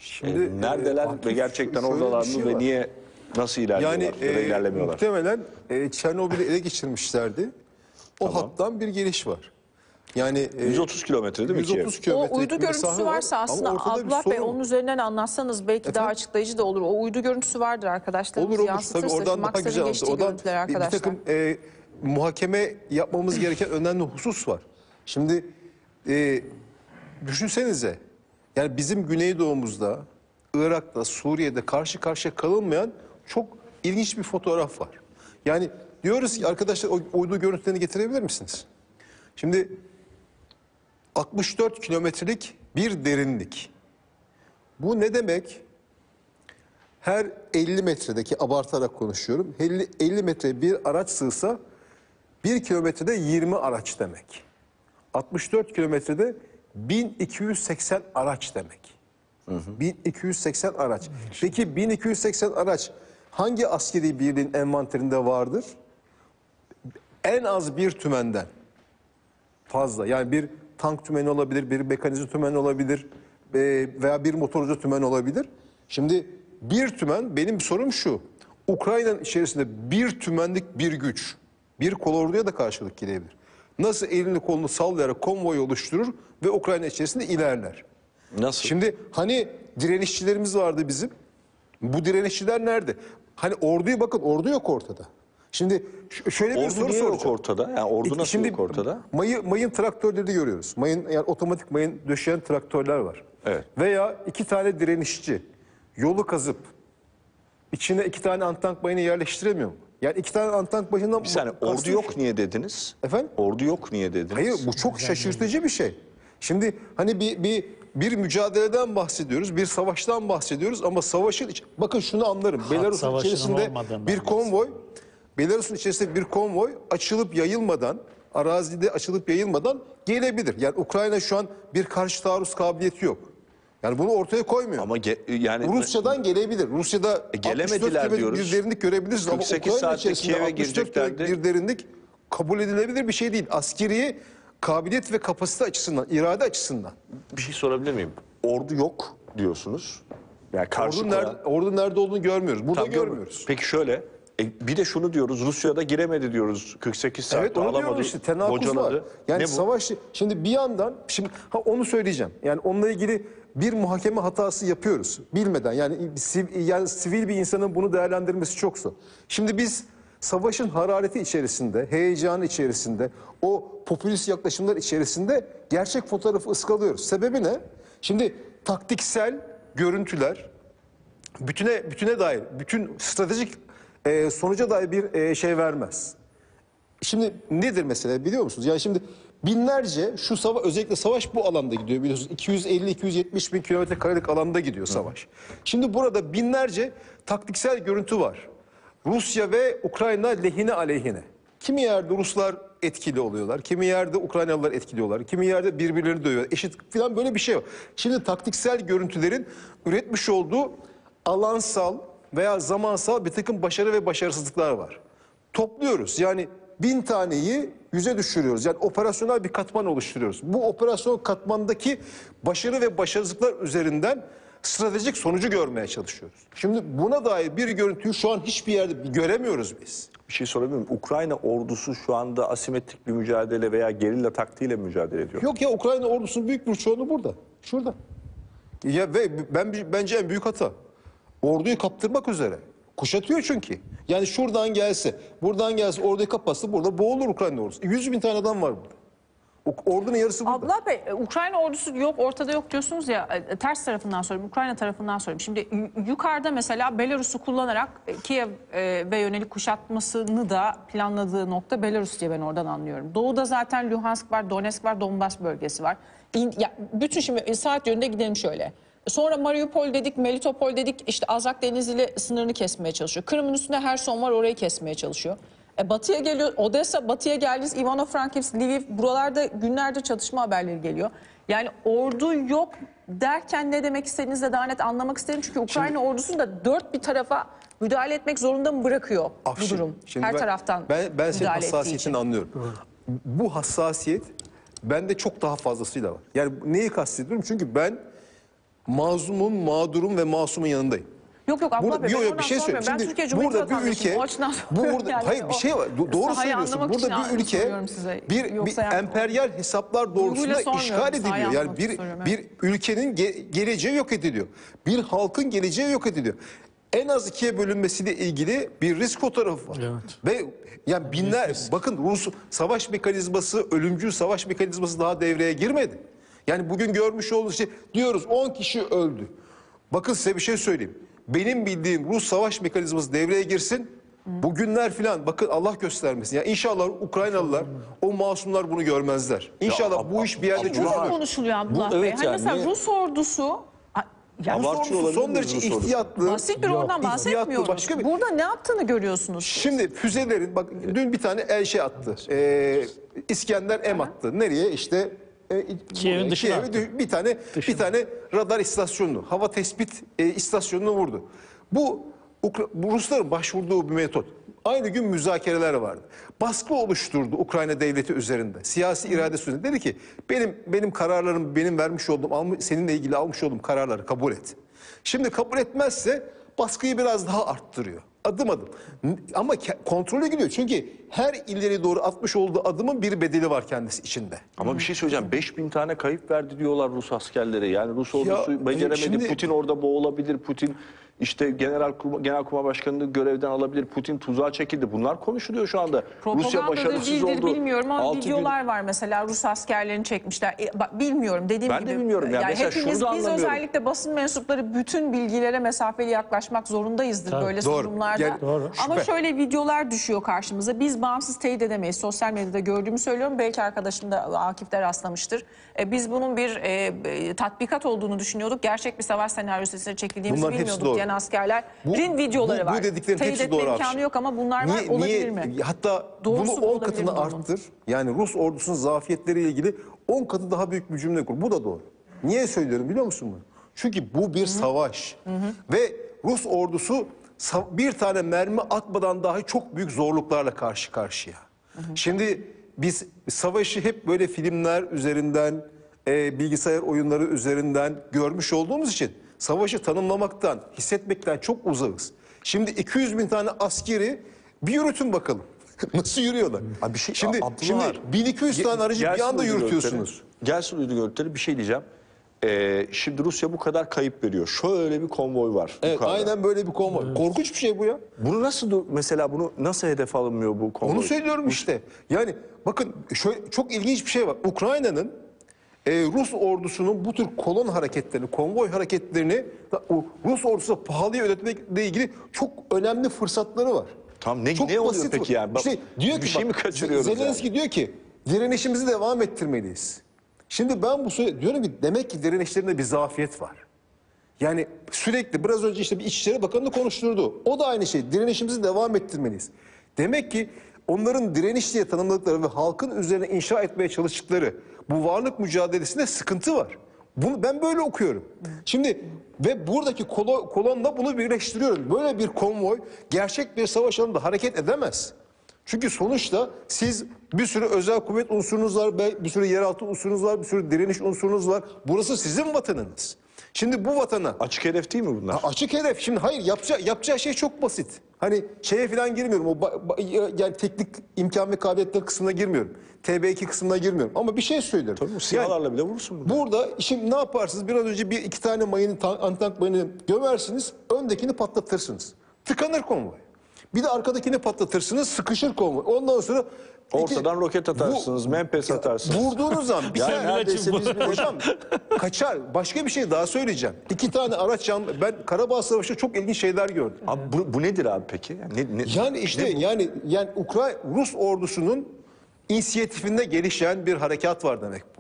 Şimdi Neredeler ve gerçekten oradalar mı ve niye, nasıl ilerliyorlar ya da ilerlemiyorlar? Muhtemelen Çernobil'i ele geçirmişlerdi. O hattan bir geliş var. Yani 130 kilometre değil mi 130 Kiev? kilometre. O uydu görüntüsü varsa aslında Abdullah Bey onun üzerinden anlatsanız belki daha açıklayıcı da olur. O uydu görüntüsü vardır arkadaşlarımız olur yansıtırsa. tabii oradan daha güzel anlatır. Oradan bir takım muhakeme yapmamız gereken önemli husus var. Şimdi düşünsenize, yani bizim Güneydoğumuzda, Irak'ta, Suriye'de karşı karşıya kalınmayan çok ilginç bir fotoğraf var. Yani diyoruz ki arkadaşlar o uydu görüntülerini getirebilir misiniz? Şimdi 64 kilometrelik bir derinlik. Bu ne demek? Her 50 metredeki, abartarak konuşuyorum, 50 metre bir araç sığsa 1 kilometrede 20 araç demek. 64 kilometrede 1280 araç demek. 1280 araç. Peki 1280 araç hangi askeri birliğin envanterinde vardır? En az bir tümenden fazla. Yani bir tank tümeni olabilir, bir mekanize tümen olabilir veya bir motorcu tümen olabilir. Şimdi bir tümen, benim sorum şu: Ukrayna'nın içerisinde bir tümenlik bir güç, bir kolorduya da karşılık gelebilir. Nasıl elini kolunu sallayarak konvoy oluşturur ve Ukrayna içerisinde ilerler? Nasıl? Şimdi hani direnişçilerimiz vardı bizim. Bu direnişçiler nerede? Hani orduyu bakın, ordu yok ortada. Şimdi şöyle bir soru soracağım. Yok ortada? Yani ordu nasıl yok ortada? Mayın traktörleri görüyoruz. Yani otomatik mayın döşeyen traktörler var. Evet. Veya 2 tane direnişçi yolu kazıp içine 2 tane antank mayını yerleştiremiyor mu? Yani 2 tane antank mayından... Bir saniye, ordu yok niye dediniz? Efendim? Ordu yok niye dediniz? Hayır, bu çok şaşırtıcı bir şey. Şimdi hani bir mücadeleden bahsediyoruz, bir savaştan bahsediyoruz ama savaşın... Bakın şunu anlarım. Belarus'un içerisinde bir konvoy... Belarus'un içerisinde bir konvoy açılıp yayılmadan, arazide açılıp yayılmadan gelebilir. Yani Ukrayna şu an bir karşı taarruz kabiliyeti yok. Yani bunu ortaya koymuyor. Ama yani Rusya'dan gelebilir. Rusya'da gelemediler diyoruz. bir derinlik görebilirsiniz ama 48 Ukrayna saatte içerisinde Kiev'e 64 bir derinlik kabul edilebilir bir şey değil. Askeri kabiliyet ve kapasite açısından, irade açısından. Bir şey sorabilir miyim? Ordu yok diyorsunuz. Yani Ordu nerede olduğunu görmüyoruz. Burada görmüyoruz. Peki şöyle, bir de şunu diyoruz, Rusya'da giremedi diyoruz. 48 saatte evet, onu alamadı. diyorum işte, tenakuz var. Yani savaş, şimdi bir yandan, onu söyleyeceğim. Yani onunla ilgili bir muhakeme hatası yapıyoruz. Bilmeden, yani sivil bir insanın bunu değerlendirmesi çok zor. Şimdi biz savaşın harareti içerisinde, heyecanı içerisinde, o popülist yaklaşımlar içerisinde gerçek fotoğrafı ıskalıyoruz. Sebebi ne? Şimdi taktiksel görüntüler bütüne dair, bütün stratejik sonuca dair bir şey vermez. Şimdi nedir mesela biliyor musunuz? Yani şimdi binlerce özellikle savaş bu alanda gidiyor biliyorsunuz. 250-270 bin kilometre karelik alanda gidiyor savaş. Şimdi burada binlerce taktiksel görüntü var. Rusya ve Ukrayna lehine aleyhine. Kimi yerde Ruslar etkili oluyorlar, kimi yerde Ukraynalılar etkiliyorlar, kimi yerde birbirlerini dövüyorlar. Eşit falan, böyle bir şey var. Şimdi taktiksel görüntülerin üretmiş olduğu alansal veya zamansal bir takım başarı ve başarısızlıklar var. Topluyoruz. Yani 1000 taneyi 100'e düşürüyoruz. Yani operasyonel bir katman oluşturuyoruz. Bu operasyon katmandaki başarı ve başarısızlıklar üzerinden stratejik sonucu görmeye çalışıyoruz. Şimdi buna dair bir görüntüyü şu an hiçbir yerde göremiyoruz biz. Bir şey sorabilir miyim? Ukrayna ordusu şu anda asimetrik bir mücadele veya gerilla taktiğiyle mücadele ediyor. Yok ya, Ukrayna ordusunun büyük bir çoğunluğu burada. Şurada. Ya ve bence en büyük hata. Orduyu kaptırmak üzere. Kuşatıyor çünkü. Yani şuradan gelse, buradan gelse, orduyu kapatsa burada boğulur Ukrayna ordusu. 100 bin tane adam var burada. Ordunun yarısı burada. Abdullah Bey, Ukrayna ordusu yok, ortada yok diyorsunuz ya, ters tarafından sorayım, Ukrayna tarafından sorayım. Şimdi yukarıda mesela Belarus'u kullanarak Kiev ve yönelik kuşatmasını da planladığı nokta Belarus diye ben oradan anlıyorum. Doğuda zaten Luhansk var, Donetsk var, Donbas bölgesi var. Bütün şimdi saat yönünde gidelim şöyle. Sonra Mariupol dedik, Melitopol dedik, işte Azak Denizi ile sınırını kesmeye çalışıyor. Kırım'ın üstünde Herson var, orayı kesmeye çalışıyor. Batıya geliyor, Odessa, batıya geldiniz, Ivano-Frankivsk, Lviv, buralarda günlerdir çatışma haberleri geliyor. Yani ordu yok derken ne demek istediğinizi de daha net anlamak isterim. Çünkü Ukrayna ordusunu da dört bir tarafa müdahale etmek zorunda mı bırakıyor bu durum? Her taraftan ben senin müdahale hassasiyetini anlıyorum. Bu hassasiyet bende çok daha fazlasıyla var. Yani neyi kastediyorum? Çünkü ben mazlumun, mağdurun ve masumun yanındayım. Yok Abdullah Bey, ben bir oradan şey sormuyorum. söyleyeyim. Ben Şimdi Türkiye Cumhuriyeti burada bir vatandaşıyım. ülke, O açıdan soruyorum yani. hayır bir şey var. Doğru sahayı söylüyorsun. anlamak Burada için bir ülke soruyorum size. Yoksa bir yani- emperyal hesaplar doğrultusunda Duyguyla sormuyorum, işgal sahayı ediliyor. Yani anlamak için soruyorum, bir ülkenin geleceği yok ediliyor. Bir halkın geleceği yok ediliyor. En az ikiye bölünmesiyle ilgili bir risk fotoğrafı var. Evet. Ve yani bakın Rus savaş mekanizması, ölümcül savaş mekanizması daha devreye girmedi. Yani bugün görmüş olduğunuz şey, diyoruz 10 kişi öldü. Bakın size bir şey söyleyeyim. Benim bildiğim Rus savaş mekanizması devreye girsin. Bugünler filan bakın Allah göstermesin. Yani inşallah Ukraynalılar, o masumlar bunu görmezler. İnşallah bu iş bir yerde Bu çözülür. da konuşuluyor Abdullah Bu, Bey. evet Hani yani, mesela ne- Rus ordusu... Yani Rus Abartıyor ordusu son olabilir derece Rus ordusu. ihtiyatlı. basit bir oradan bahsetmiyoruz. başka bir- Burada ne yaptığını görüyorsunuz. Şimdi füzelerin bak dün bir tane attı. İskender M attı. Nereye? İşte Kiev'in dışına Kiev'e bir tane radar istasyonunu, hava tespit istasyonunu vurdu. Bu Rusların başvurduğu bir metot. Aynı gün müzakereler vardı. Baskı oluşturdu Ukrayna devleti üzerinde. Siyasi iradesi üzerinde. Dedi ki benim kararlarım, benim vermiş olduğum, seninle ilgili almış olduğum kararları kabul et. Şimdi kabul etmezse baskıyı biraz daha arttırıyor. Adım adım. Ama kontrolü gidiyor. Çünkü her ileri doğru atmış olduğu adımın bir bedeli var kendisi içinde. Ama bir şey söyleyeceğim. 5000 tane kayıp verdi diyorlar Rus askerleri. Yani Rus ordusu beceremedi. şimdi- Putin orada boğulabilir. Putin işte Genelkurmay Başkanı'nı görevden alabilir. Putin tuzağa çekildi. Bunlar konuşuluyor şu anda. Rusya Propagandadır başarısız değildir oldu. bilmiyorum ama 6 gün- videolar var mesela Rus askerlerini çekmişler. Bak, bilmiyorum dediğim Ben de gibi. bilmiyorum ya. Mesela hepimiz şunu da biz anlamıyorum. özellikle basın mensupları bütün bilgilere mesafeli yaklaşmak zorundayızdır Tabii, böyle doğru. sunumlarda. Yani, doğru. Ama şüphe. şöyle videolar düşüyor karşımıza. Biz bağımsız teyit edemeyiz. Sosyal medyada gördüğümü söylüyorum. Belki arkadaşım da Akif de rastlamıştır. Biz bunun bir tatbikat olduğunu düşünüyorduk. Gerçek bir savaş senaryosu eseri çekildiğimizi Bunların hepsi bilmiyorduk doğru. diyen askerlerin videoları var. Bu dediklerin Teyit hepsi etme doğru abi. imkanı yok ama bunlar var. Olabilir mi? Hatta Doğrusu bunu bu 10 olabilir katına mi bunun? arttır. Yani Rus ordusunun zafiyetleriyle ilgili 10 katı daha büyük bir cümle kur. Bu da doğru. Niye söylüyorum biliyor musun bunu? Çünkü bu bir savaş. Ve Rus ordusu bir tane mermi atmadan dahi çok büyük zorluklarla karşı karşıya. Şimdi biz savaşı hep böyle filmler üzerinden, bilgisayar oyunları üzerinden görmüş olduğumuz için savaşı tanımlamaktan, hissetmekten çok uzağız. Şimdi 200 bin tane askeri bir yürütün bakalım. Nasıl yürüyorlar? Abi Şimdi Abdullah, 1200 tane aracı bir gelsin anda uydu yürütüyorsunuz. görüntüleri. Gelsin uydu görüntüleri, bir şey diyeceğim. Şimdi Rusya bu kadar kayıp veriyor. Şöyle bir konvoy var. Evet, yukarıda. aynen böyle bir konvoy. Korkunç bir şey bu ya. Bunu mesela bunu nasıl hedef alınmıyor bu konvoy? Onu söylüyorum işte. Yani bakın şöyle çok ilginç bir şey var. Ukrayna'nın Rus ordusunun bu tür kolon hareketlerini, konvoy hareketlerini Rus ordusuna pahalıya ödetmekle ilgili çok önemli fırsatları var. Tamam, ne Çok oluyor basit peki bu. yani? Bak, İşte diyor bir ki şey mi kaçırıyoruz Zelenski diyor ki direnişimizi devam ettirmeliyiz. Şimdi ben diyorum ki demek ki direnişlerinde bir zafiyet var. Yani sürekli biraz önce işte bir İçişleri Bakanı'nı konuşturdu. O da aynı şey. Direnişimizi devam ettirmeliyiz. Demek ki onların direniş diye tanımladıkları ve halkın üzerine inşa etmeye çalıştıkları bu varlık mücadelesinde sıkıntı var. Bunu ben böyle okuyorum. Şimdi ve buradaki kolonla bunu birleştiriyorum. Böyle bir konvoy gerçek bir savaş alanında hareket edemez. Çünkü sonuçta siz bir sürü özel kuvvet unsurunuz var, bir sürü yeraltı unsurunuz var, bir sürü direniş unsurunuz var. Burası sizin vatanınız. Şimdi bu vatana... Açık hedef değil mi bunlar? Açık hedef. Şimdi hayır yapacağı şey çok basit. Hani şeye falan girmiyorum. Yani teknik imkan ve kabiliyetler kısmına girmiyorum. TB2 kısmına girmiyorum. Ama bir şey söylüyorum. Tabii bu silahlarla bile vurursun bunu. Burada şimdi ne yaparsınız? Biraz önce iki tane antank mayını gömersiniz. Öndekini patlatırsınız. Tıkanır konvoy. Bir de arkadakini patlatırsınız. Sıkışır konvoy. Ondan sonra Ortadan roket atarsınız, menpes atarsınız. Vurduğunuz zaman bir Yani tane neredeyse biz bile... hocam kaçar. Başka bir şey daha söyleyeceğim. 2 tane araç ben Karabağ Savaşı'nda çok ilginç şeyler gördüm. Abi bu nedir abi peki? Yani işte yani Rus ordusunun inisiyatifinde gelişen bir harekat var demek.